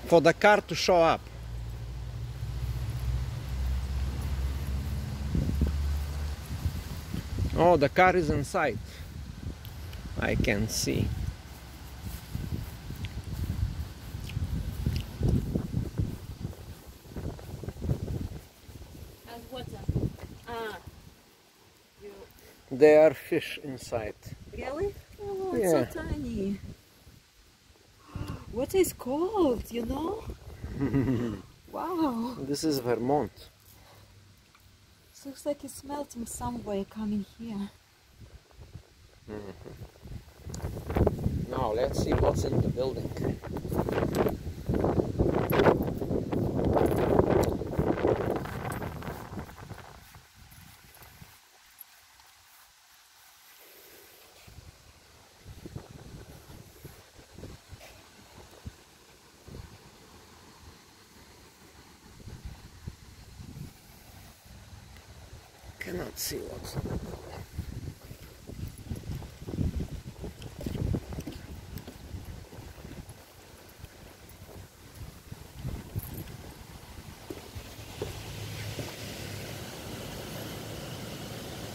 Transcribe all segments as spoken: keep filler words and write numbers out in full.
for the car to show up. Oh, the car is inside. I can see. And water. Ah. You... There are fish inside. Really? Oh, it's Yeah. so tiny. What is cold, you know? Wow. This is Vermont. It looks like it's melting somewhere coming here. Mm-hmm. Now let's see what's in the building. Cannot see what's in the building.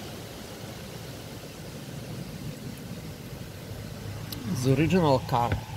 The original car.